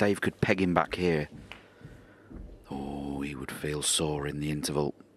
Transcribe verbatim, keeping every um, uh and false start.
Dave could peg him back here. Oh, he would feel sore in the interval.